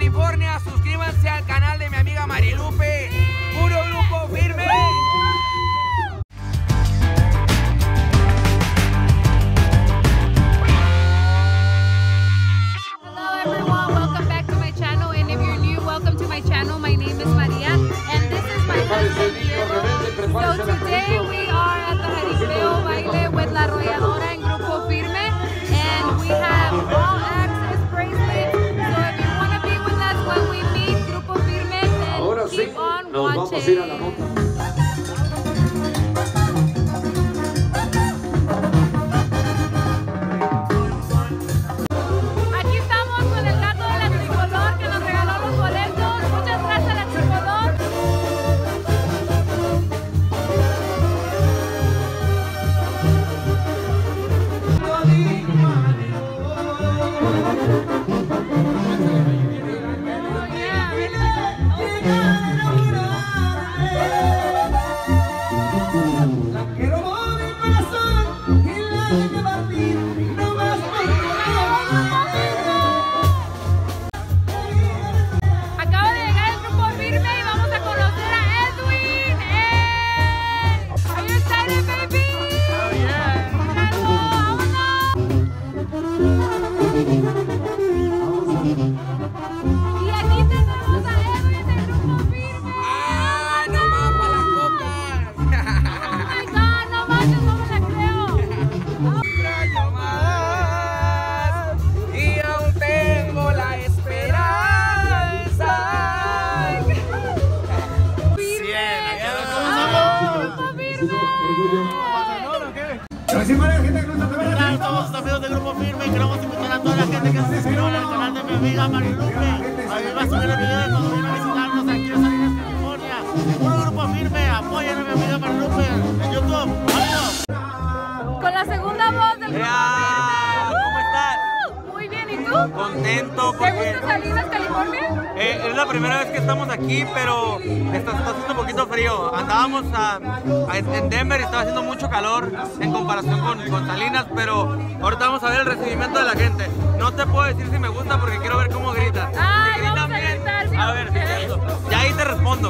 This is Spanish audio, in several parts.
California, suscríbanse al canal de mi amiga Marilupe. Puro grupo firme. Hello everyone, welcome back to my channel, and if you're new, welcome to my channel. My name is Maria and this is my husband Diego. So today we are at the Jaripeo Baile with La Arrolladora and Grupo Firme, and we have all access bracelets. So if you want to be with us when we meet Grupo Firme, then keep on watching. Todos los amigos de Grupo Firme, queremos invitar a toda la gente que se suscriba al canal de mi amiga Marilupe. Ahí va a subir el video de cuando viene a visitarnos aquí en Salinas, California. Puro Grupo Firme, apoyen a mi amiga Marilupe en YouTube. ¡Vámonos! Con la segunda voz del Grupo Firme. ¿Cómo estás? Muy bien, ¿y tú? Contento ¿Te porque gusta Salinas, California? es la primera vez que estamos aquí, pero está haciendo un poquito frío. Andábamos en Denver y estaba haciendo mucho calor en comparación con Salinas, pero ahorita vamos a ver el recibimiento de la gente. No te puedo decir si me gusta porque quiero ver cómo gritan. Ah, Si gritan vamos a bien, gritar, sí, a ver, vamos a ver. eso. Ya ahí te respondo.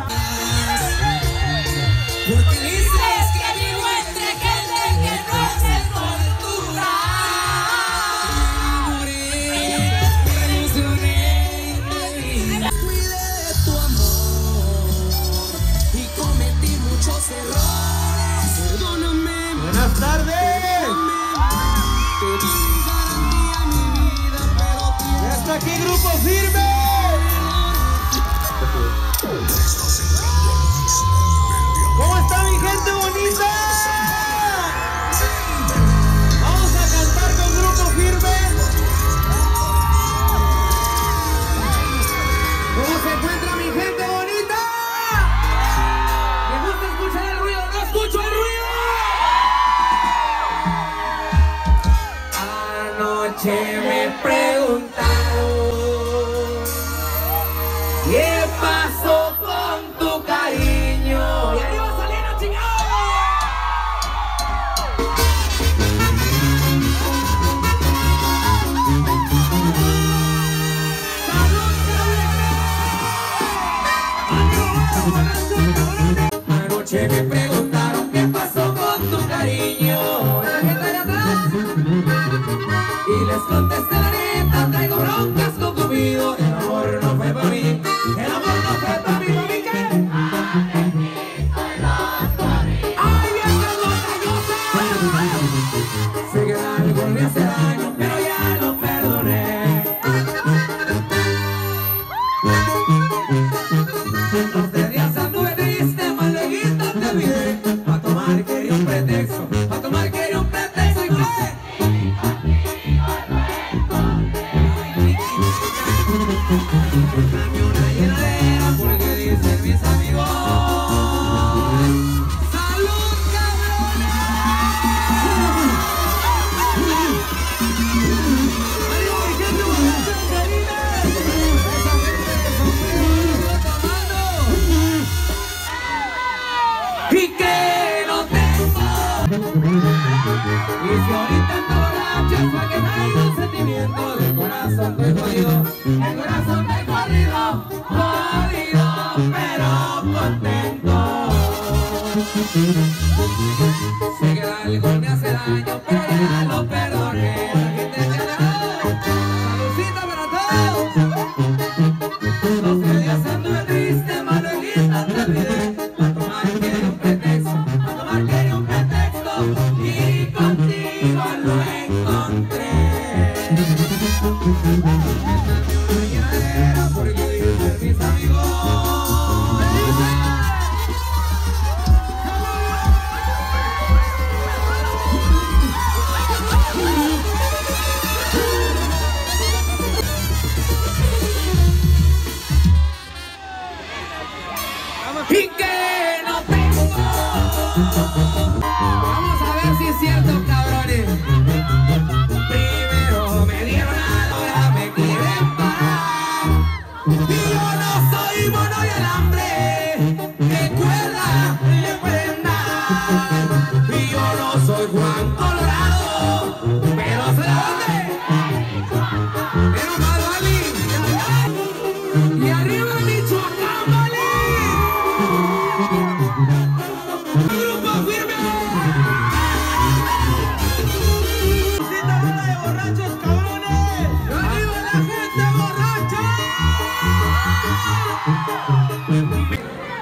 Porque dices que vivo entre gente que no se tortura. Cuidé tu amor y cometí muchos errores. Perdóname. Buenas tardes. Te di garantía a mi vida, pero Ya está aquí Grupo Firme. ¿Cómo está mi gente bonita? Vamos a cantar con Grupo Firme. ¿Cómo se encuentra mi gente bonita? ¿Me gusta escuchar el ruido? ¡No escucho el ruido! Anoche me preguntaron ¿qué pasó con tu cariño? ¡Y arriba Salinas, chingado! Anoche me preguntaron qué pasó con tu cariño. La gente de atrás. Y les contesté la neta, traigo broncas con Cupido. El amor no fue para mí. El amor no fue para mí. ¿Para mí qué? ¡Ay, vieja montañosa! Sé que algo me hace daño, pero ya lo perdoné. Los días anduve triste, más luego te olvidé. Pa' tomar quería un pretexto, pa' tomar quería un pretexto y fue. Dame una llenadera porque dicen mis amigos. ¡Salud, cabrones! ¡Arriba, mi gente bonita del Caribe! ¡Esa gente de sombrero tomando! ¡Y que no tengo! Y si ahorita ando borracho es porque traigo un sentimiento. Del corazón estoy jodido, el corazón estoy jodido.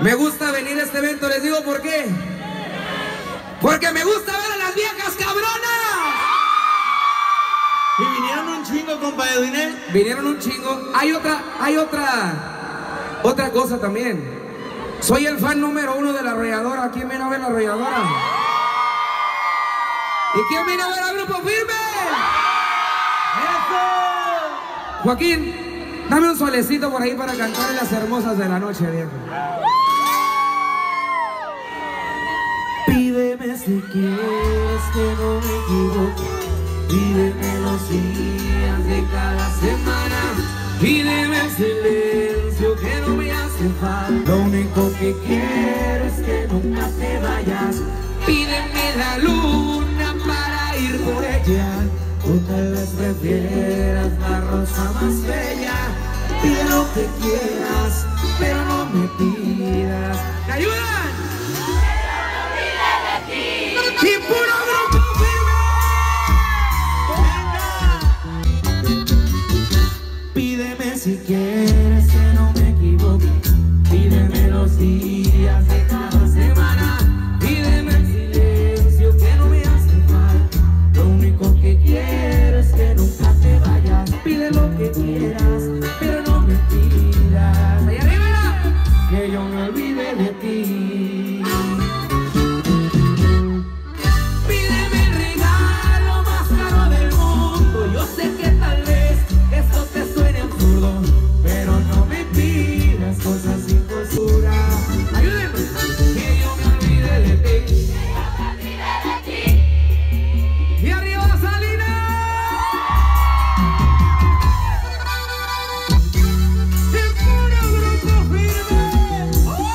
Me gusta venir a este evento, les digo por qué. Porque me gusta ver a las viejas cabronas. Y vinieron un chingo, compa Edwin. Vinieron un chingo. Hay otra cosa también. Soy el fan número 1 de La Arrolladora. ¿Quién viene a ver La Arrolladora? ¿Y quién viene a ver al Grupo Firme? ¡Eso! Joaquín, dame un solecito por ahí para cantar en las hermosas de la noche, viejo. Pídeme si quieres que no me equivoque. Pídeme los días de cada semana. Pídeme el silencio que no me hace falta. Lo único que quiero es que nunca te vayas. Pídeme la luna para ir por ella. O tal vez prefieras la rosa más bella. Pide lo que quieras, pero no me pidas. ¿Me ayudan? Y puro Grupo Firme. Pídeme si quieres que no me equivoque. Pídeme los días de cada semana. Pídeme el silencio que no me hace falta. Lo único que quiero es que nunca te vayas. Pide lo que quieras, pero no me pidas. ¡Allá arriba! Que yo me olvide de ti. Pídeme el regalo más caro del mundo. Yo sé que tal vez esto te suene absurdo, pero no me pidas cosas imposibles. Ayúdenme. Que yo me olvide de ti. ¡Y arriba Salinas! ¡El puro Grupo Firme!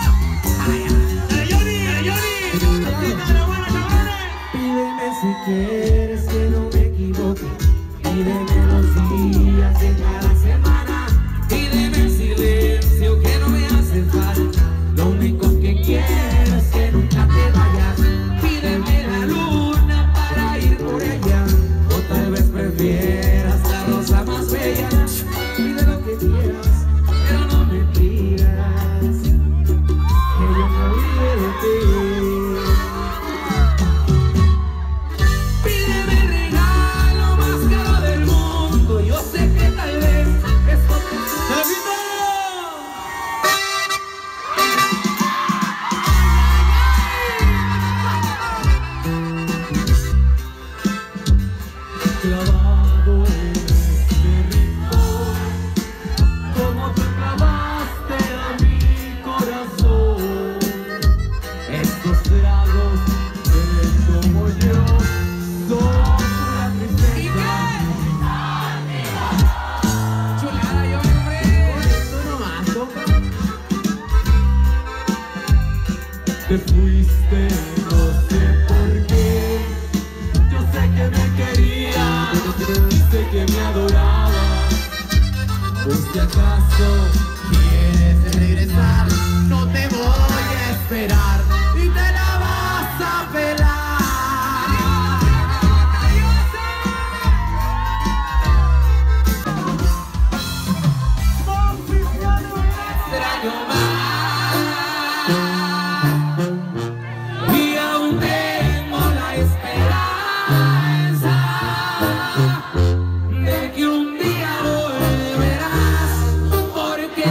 Pídeme si quieres que no me equivoque. Pídeme los días de cada semana. Pídeme el silencio que no me hace falta. Lo único que quiero es que nunca te vayas. Pídeme la luna para ir por ella. O tal vez prefieras la rosa más bella. Pide lo que quieras, pero no me pidas que yo me olvide de ti. Pídeme el regalo más caro del mundo. Yo sé que tal vez esto clavado en este rincón, como tú clavaste a mi corazón. Estos tragos como yo son pura tristeza. Chulada, yo, hombre. Esto nomás, compa. Te fuiste, no sé por qué. Yo sé que me querías, sé que me adorabas. Por si acaso quieres regresar, no te voy a esperar y te la vas a pelar. Extraño más y aún tengo la esperanza de que un día volverás, porque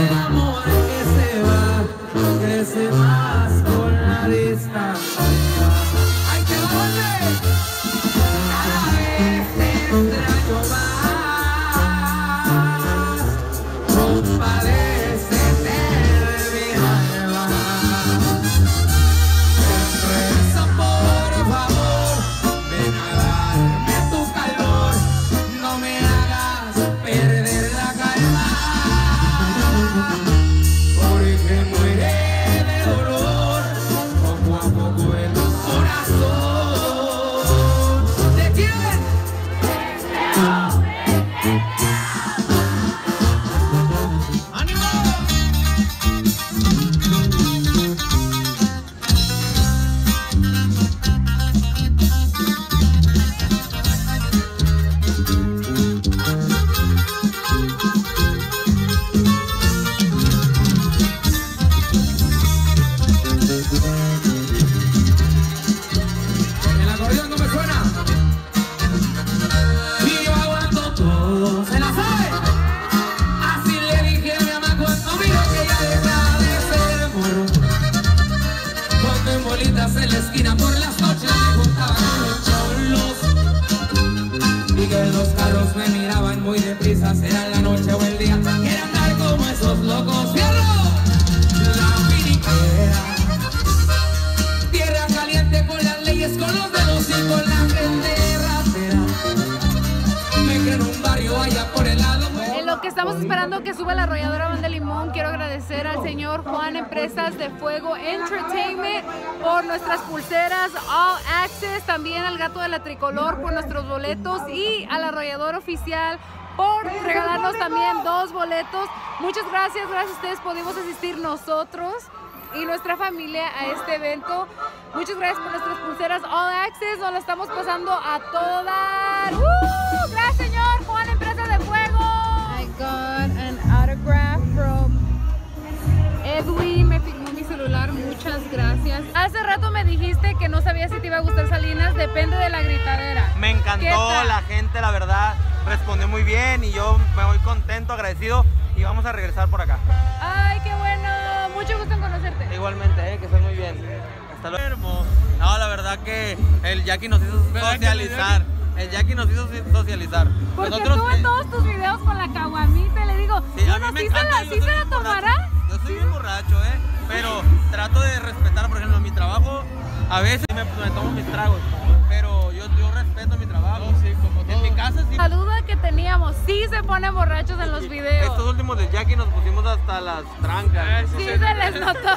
que estamos esperando que suba la arrolladora Banda Limón, quiero agradecer al señor Juan Empresas de Fuego Entertainment por nuestras pulseras All Access, también al Gato de la Tricolor por nuestros boletos y al arrollador oficial por regalarnos también 2 boletos. Muchas gracias, gracias a ustedes pudimos asistir nosotros y nuestra familia a este evento. Muchas gracias por nuestras pulseras All Access, nos la estamos pasando a todas. Gracias señor Juan Empresas de Fuego. I got an autograph from Edwin, me firmó mi celular, muchas gracias. Hace rato me dijiste que no sabías si te iba a gustar Salinas, depende de la gritadera. Me encantó, la gente, la verdad, respondió muy bien y yo me voy contento, agradecido y vamos a regresar por acá. Ay, qué bueno, mucho gusto en conocerte. Igualmente, que estés muy bien. Hasta luego. No, la verdad que el Jackie nos hizo socializar. El Jackie nos hizo socializar. Porque tú en todos tus videos con la caguamita le digo, sí, bueno, a mí me ¿sí encanta, se la tomará? Yo soy bien borracho, pero trato de respetar, por ejemplo, mi trabajo. A veces me tomo mis tragos, pero yo respeto mi trabajo. Sí, como todo. En mi casa sí. La duda que teníamos, sí se ponen borrachos en los videos. Estos últimos de Jackie nos pusimos hasta las trancas. Sí, se les notó.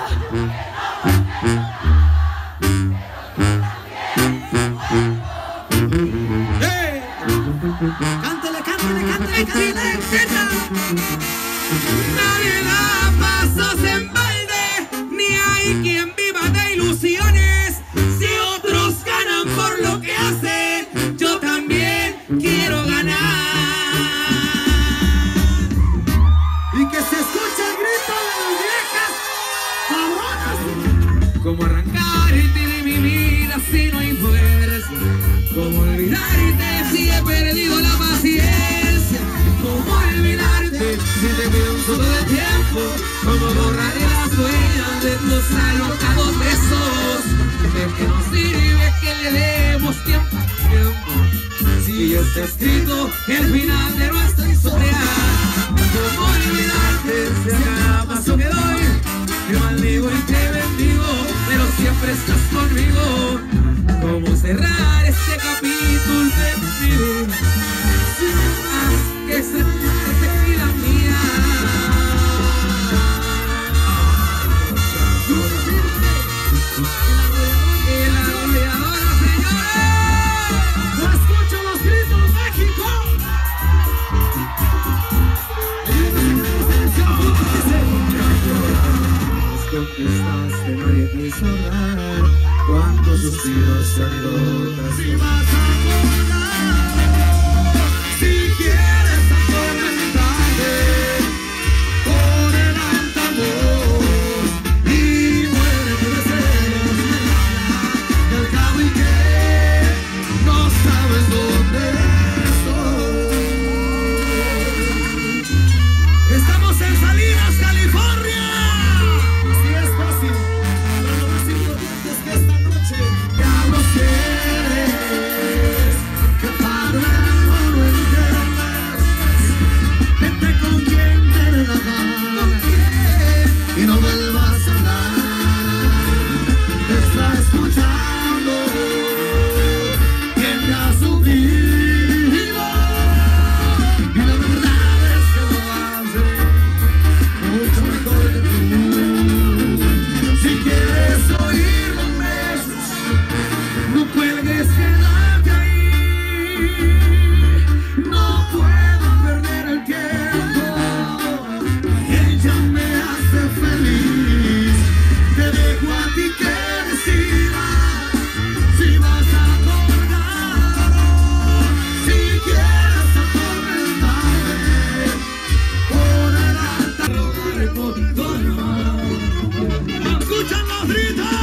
Cántale, cántale, cántale, cántale, nadie da pasos en balde, ni hay quien viva de ilusiones. Si otros ganan por lo que hacen, yo también quiero ganar. Y que se escuche el grito de las viejas cabronas. Como arrancarte de mi vida si no hay fuerza. Como olvidarte si he perdido la paciencia. Como olvidarte si te pienso todo el tiempo. Como borrar las huellas de tus alocados besos. ¿De qué nos sirve que le demos tiempo al tiempo? Si ya está escrito el final de nuestra historia. Como olvidarte si a cada paso que doy te maldigo y te bendigo, pero siempre estás conmigo. Como cerrar este capítulo de mi vida, sin más que sentirte vida mía. El arrolladora, señores. No escucho los gritos, México. Contestaste, nadie quiso dar. Cuántos suspiros han rotas. Si vas a acordar, si quieres atormentarte, pon el altavoz y muere tu deseo. Y al cabo y que no sabes dónde estoy. Estamos en Salinas, California. Y no vuelvas a hablar, te está escuchando quien te ha sufrido. Y la verdad es que lo hace mucho mejor que tú. Si quieres oír los besos, no cuelgues, quédate ahí. No puedo perder el tiempo. Ella me hace feliz. Te dejo a ti que decidas si vas a colgar o si quieres atormentarme. Por el altavoz. ¡Escuchan los gritos!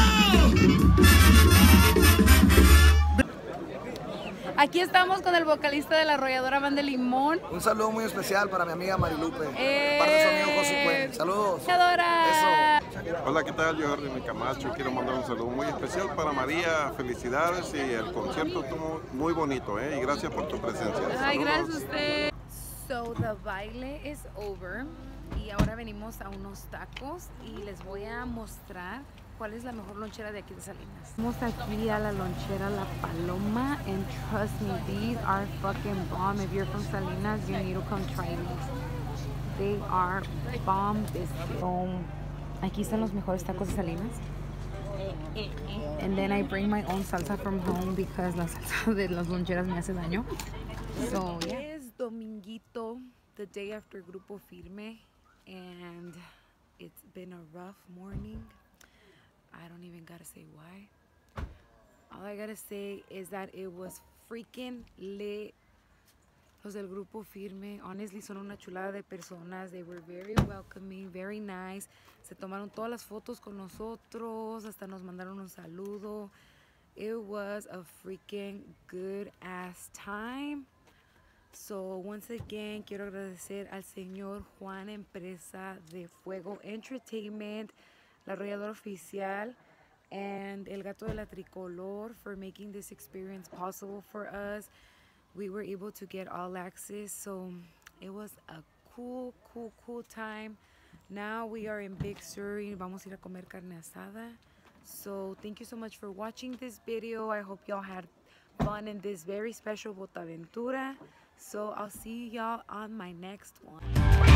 Aquí estamos con el vocalista de la arrolladora Banda Limón. Un saludo muy especial para mi amiga Marilupe, parte de su amigo José Cuen. Saludos. Arrolladora. Eso. Hola, ¿qué tal? Yo, Jordi Camacho, quiero mandar un saludo muy especial para María. Felicidades y el concierto estuvo muy bonito, y gracias por tu presencia. Ay, Saludos. gracias a usted. So, the baile is over y ahora venimos a unos tacos y les voy a mostrar cuál es la mejor lonchera de aquí de Salinas. Vamos aquí a la lonchera La Paloma and trust me, these are fucking bomb. If you're from Salinas, you need to come try these. They are bomb biscuits. Aquí están los mejores tacos de Salinas. And then I bring my own salsa from home because la salsa de las loncheras me hace daño. So yeah. Es dominguito, the day after Grupo Firme, and it's been a rough morning. I don't even gotta say why. All I gotta say is that it was freaking lit. Los del Grupo Firme, honestly, son una chulada de personas. They were very welcoming, very nice. Se tomaron todas las fotos con nosotros, hasta nos mandaron un saludo. It was a freaking good ass time. So once again, quiero agradecer al señor Juan Empresa de Fuego Entertainment, la arrolladora oficial, and El Gato de la Tricolor for making this experience possible for us. We were able to get all access, so it was a cool time. Now we are in Big Sur y vamos a ir a comer carne asada. So thank you so much for watching this video. I hope y'all had fun in this very special Botaventura. So I'll see y'all on my next one.